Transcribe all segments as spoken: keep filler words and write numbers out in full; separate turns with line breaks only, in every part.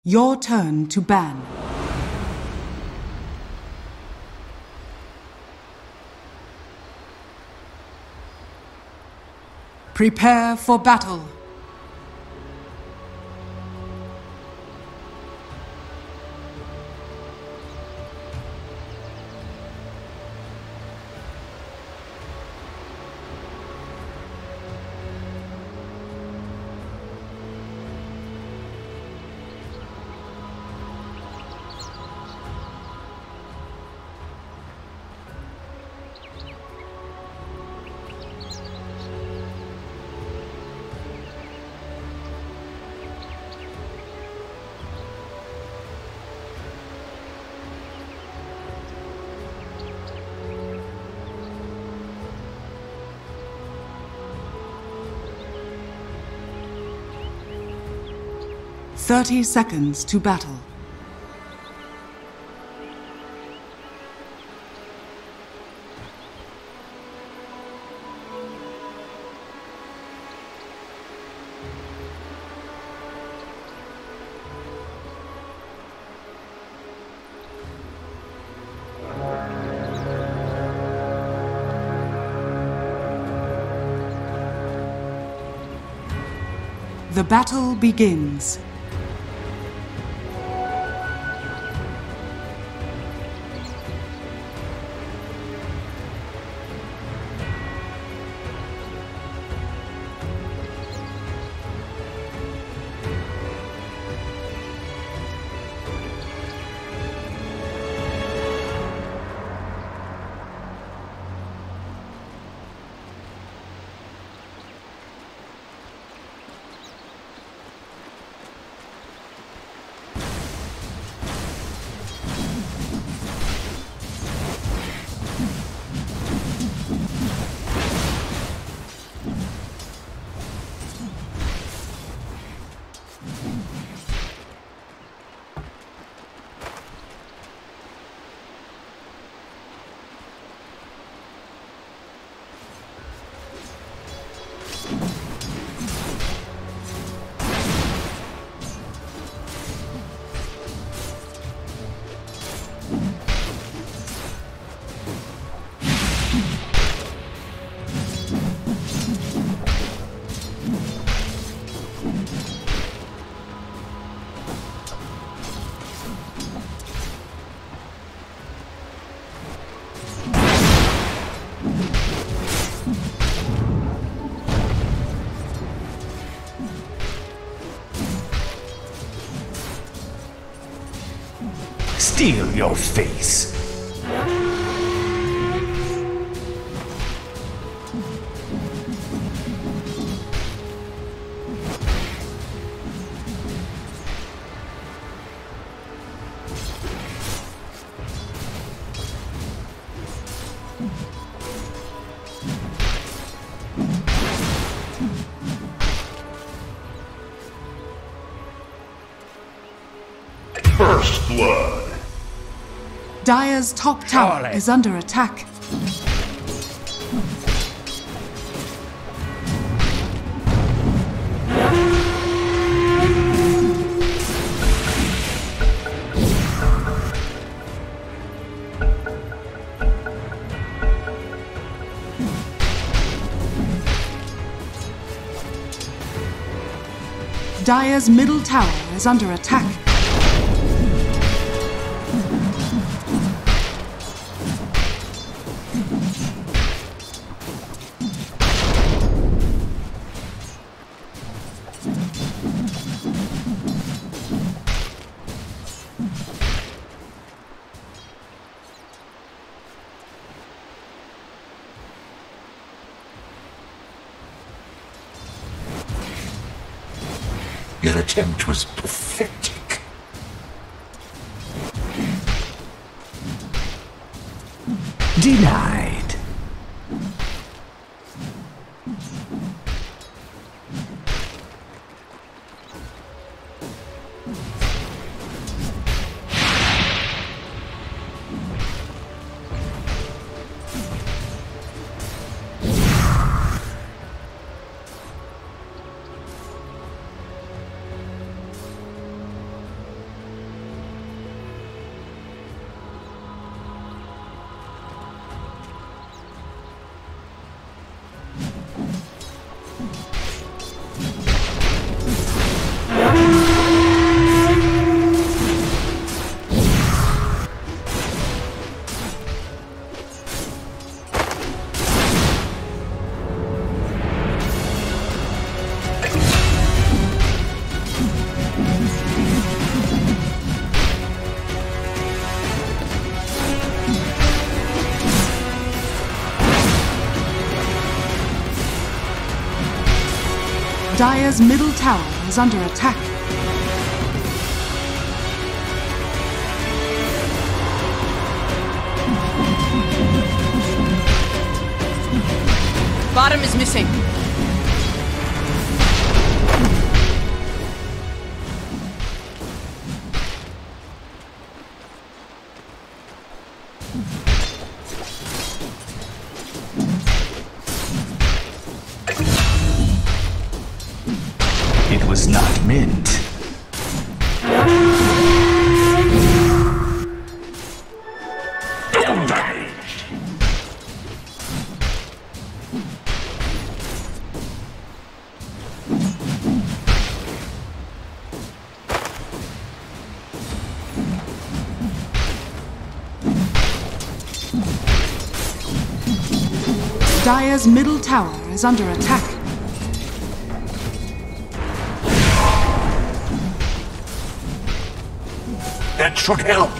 Your turn to ban. Prepare for battle. Thirty seconds to battle. The battle begins.
Steal your face. First blood.
Dire's top tower
Surely.
is under attack. Dire's middle tower is under attack.
Your attempt was pathetic. Denied.
Dire's middle tower is under attack.
Bottom is missing.
It was not meant.
Dire's middle tower is under attack.
That should help.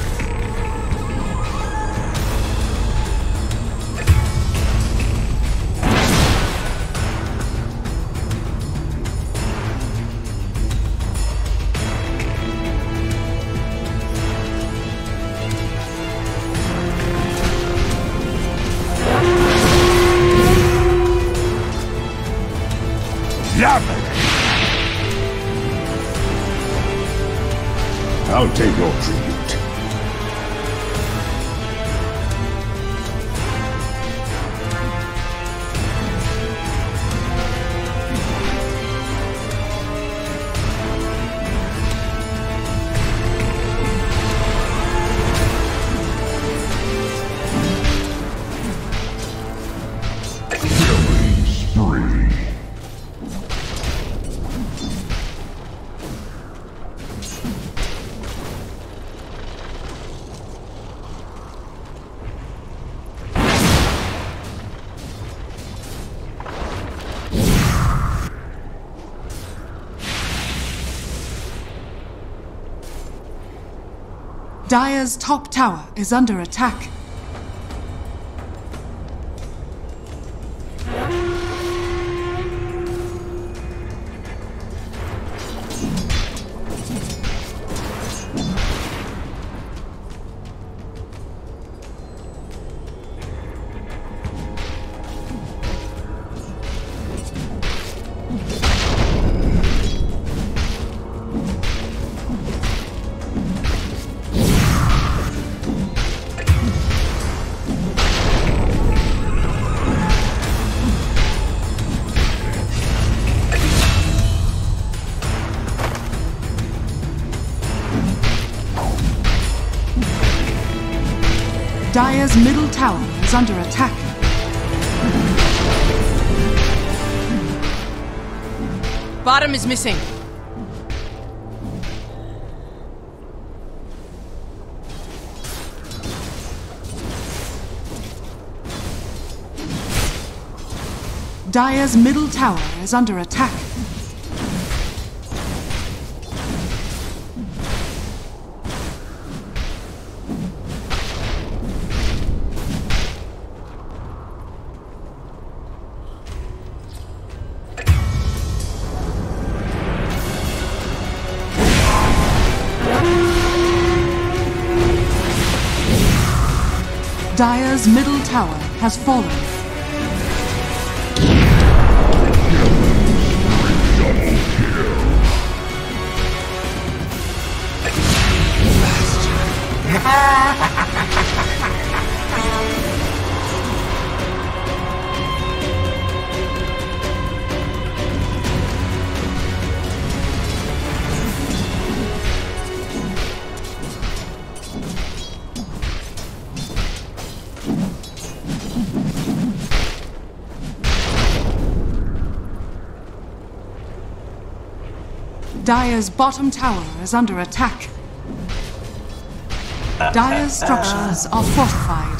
I'll take your tribute. Killing spree.
Dire's top tower is under attack. Dire's middle tower is under attack.
Bottom is missing.
Dire's middle tower is under attack. Dire's middle tower has fallen. Dire's bottom tower is under attack. Dire's structures are fortified.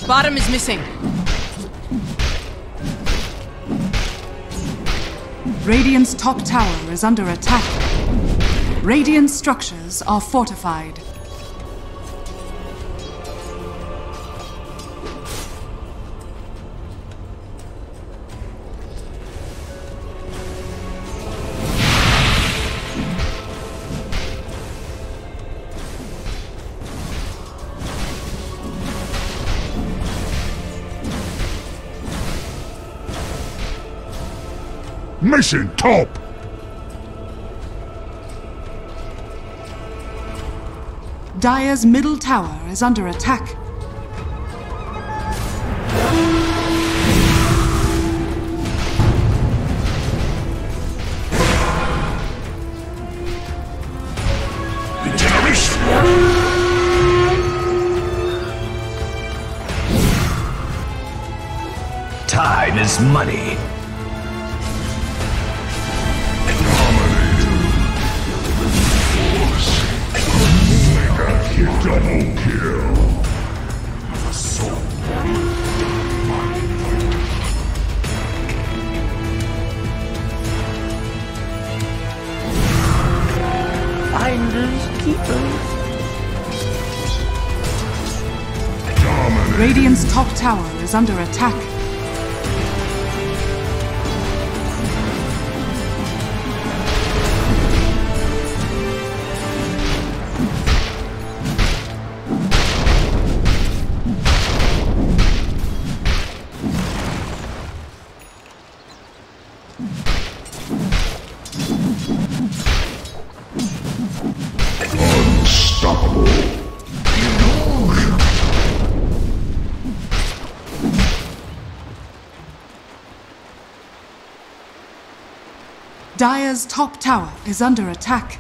Bottom is missing.
Radiant's top tower is under attack. Radiant structures are fortified.
Mission top!
Dire's middle tower is under attack.
Time is money.
Double kill.
Finders keepers.
Radiant's top tower is under attack.
Unstoppable.
Dire's top tower is under attack.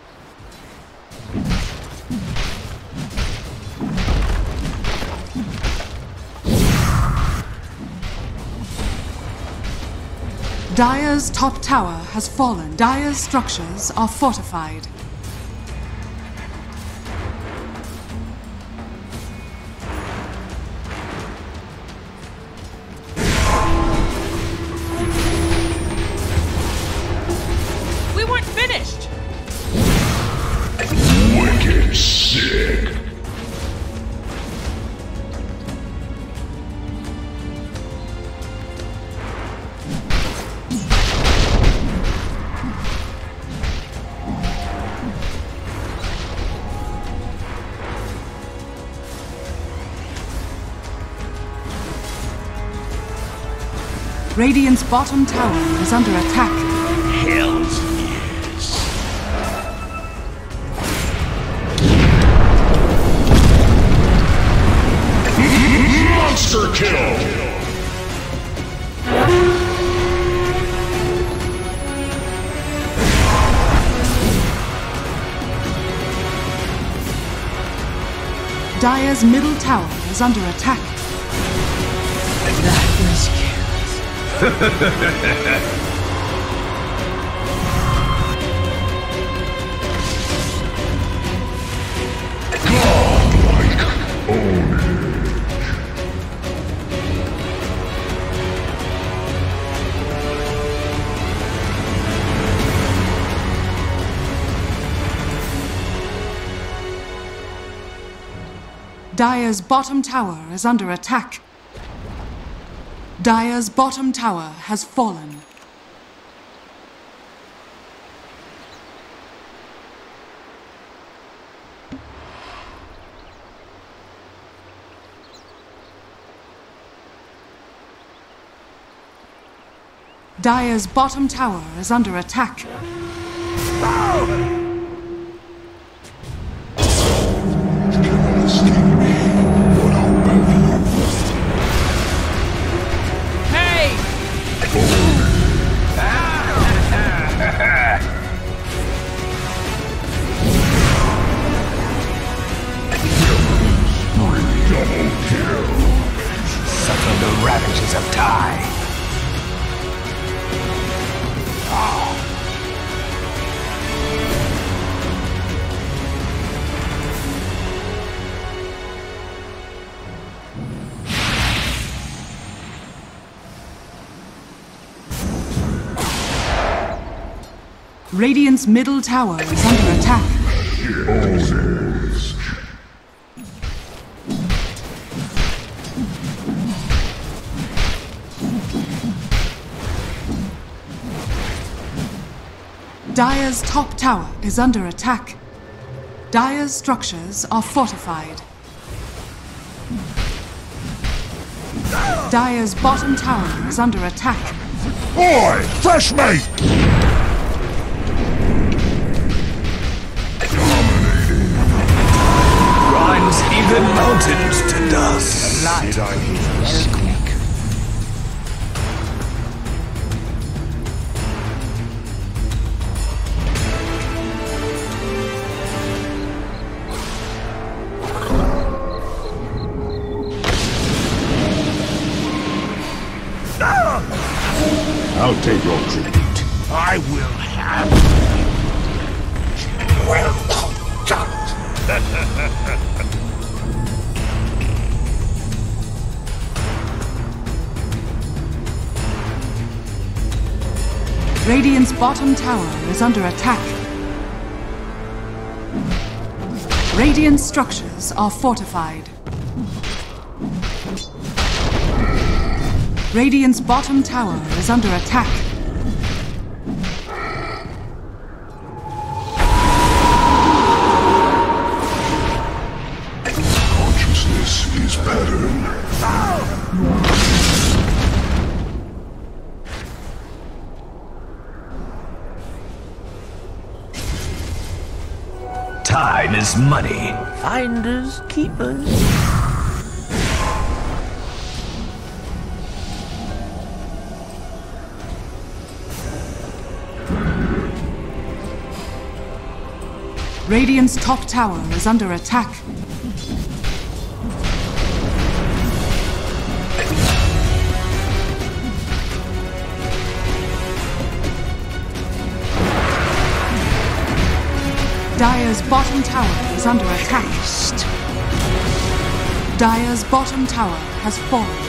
Dire's top tower has fallen. Dire's structures are fortified.
We weren't finished!
Wicked sick.
Radiant's bottom tower is under attack.
Hell's years.
Monster kill.
Dire's middle tower is under attack.
That was careless.
Godlike ownage.
Dire's bottom tower is under attack. Dire's bottom tower has fallen. Dire's bottom tower is under attack.
Hey!
Double kill.
Suffering the ravages of time.
Radiant's middle tower is under attack.
Owners.
Dire's top tower is under attack. Dire's structures are fortified. Dire's bottom tower is under attack.
Boy, fresh meat!
Grinds even mountains to dust.
Light is quick.
I'll take your tribute.
I will have well done.
Radiant's bottom tower is under attack. Radiant structures are fortified. Radiant's bottom tower is under attack.
Consciousness is pattern.
Time is money.
Finders, keepers.
Radiant's top tower is under attack. Dire's bottom tower is under attack. Dire's bottom tower has fallen.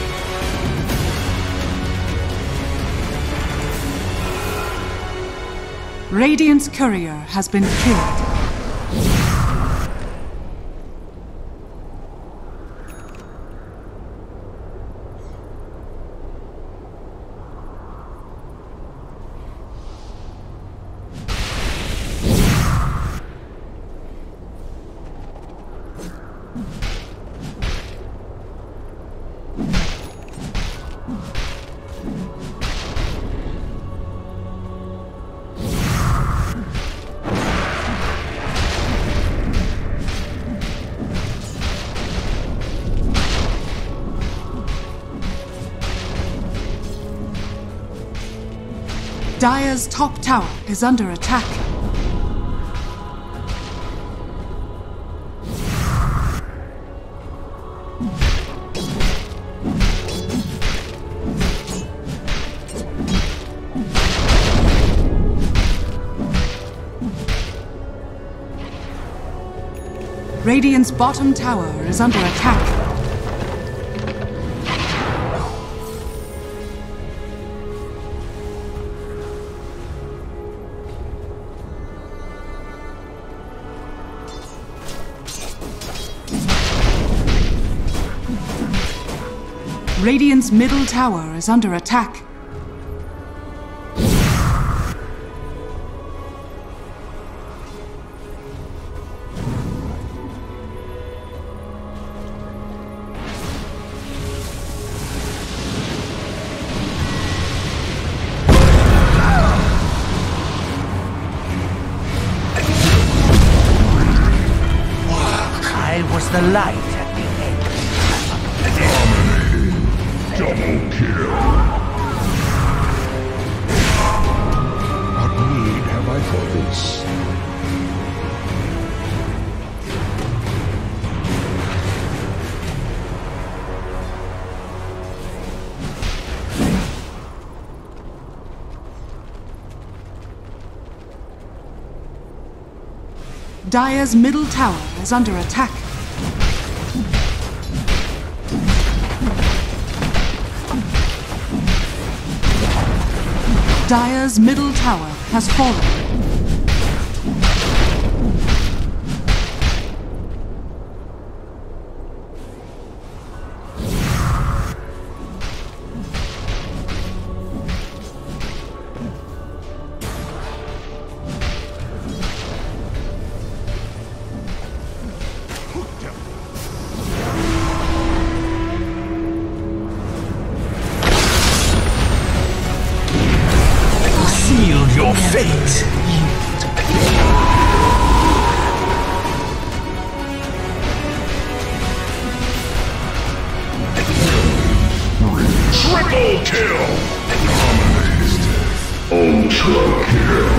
Radiant's courier has been killed. Dire's top tower is under attack. Radiant's bottom tower is under attack. Radiant's middle tower is under attack.
I was the light at the end.
Double kill. What need have I for this?
Dire's middle tower is under attack. Dire's middle tower has fallen.
Fight.
Triple kill! Ultra kill!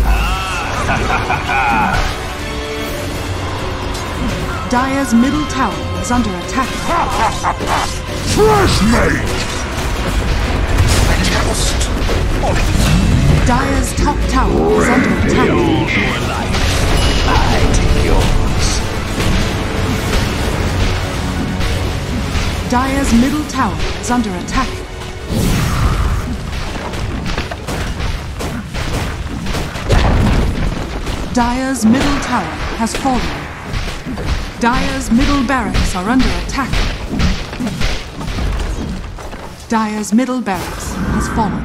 Dire's middle tower is under attack.
Fresh mate!
Dire's top tower is under attack.
Your life. I take yours.
Dire's middle tower is under attack. Dire's middle tower has fallen. Dire's middle barracks are under attack. Dire's middle barracks has fallen.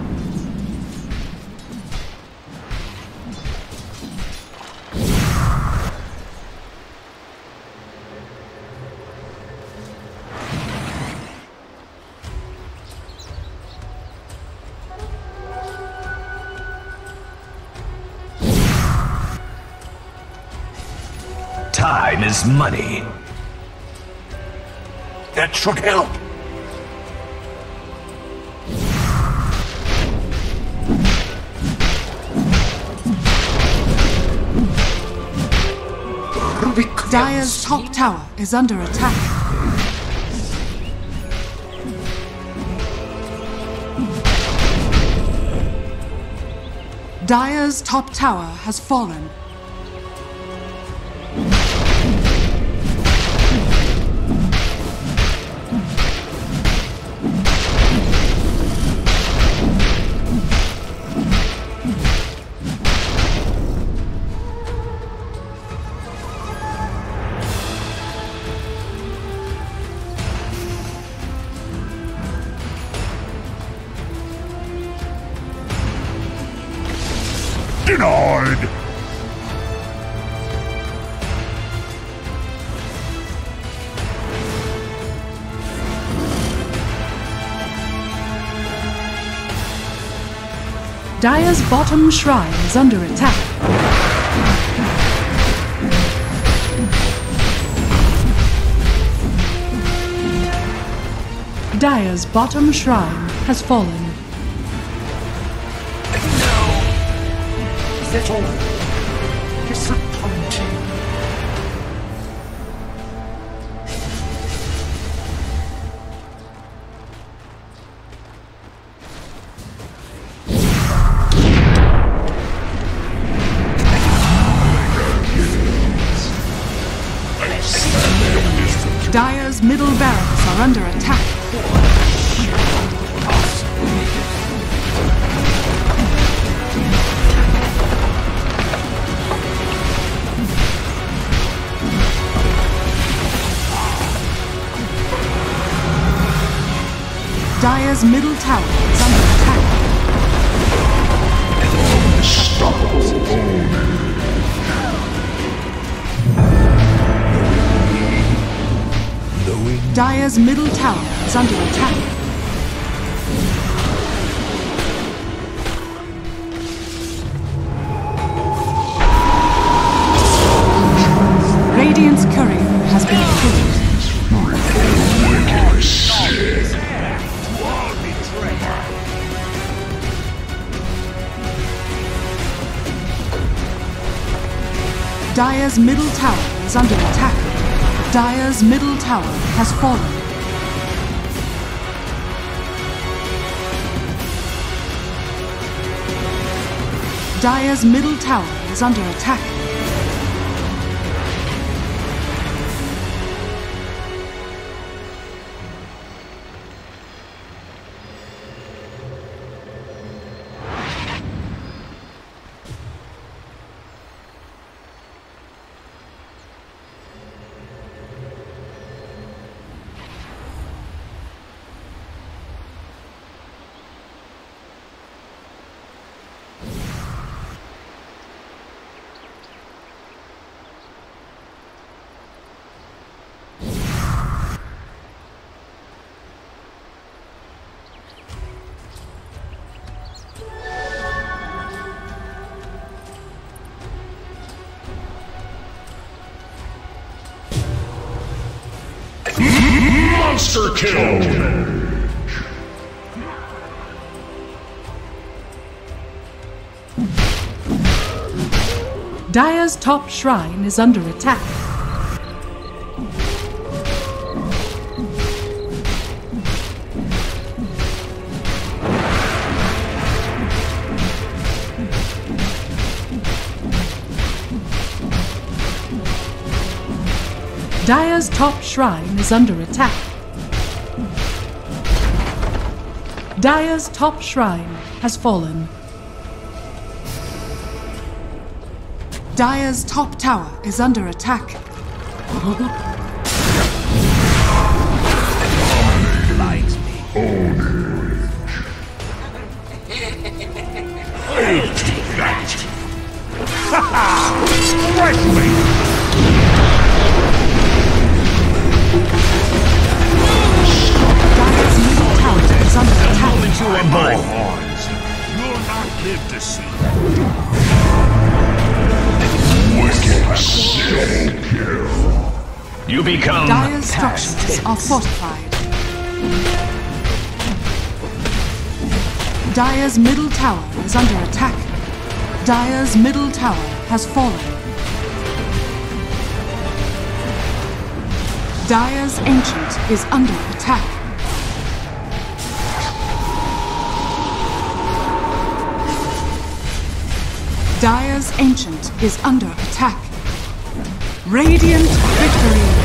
Time is money.
That should help.
Dire's top tower is under attack. Dire's top tower has fallen.
Denied!
Dire's bottom shrine is under attack. Dire's bottom shrine has fallen.
Is that all? Disappointing.
Dire's middle barracks are under attack. Dire's middle tower is under attack.
Unstoppable.
Dire's middle tower is under attack. Radiant's courier has been killed. Dire's middle tower is under attack. Dire's middle tower has fallen. Dire's middle tower is under attack.
Monster kill!
Dire's top shrine is under attack. Dire's top shrine is under attack. Dire's top shrine has fallen. Dire's top tower is under attack.
Likes me.
I'll take that! Ha ha! Wrestling!
Dire's middle tower is under attack.
You are my horns. You'll not live to see that. Wicked soul kill.
You become
Dire's structures are fortified. Dire's middle tower is under attack. Dire's middle tower has fallen. Dire's ancient is under attack. Dire's ancient is under attack. Radiant victory!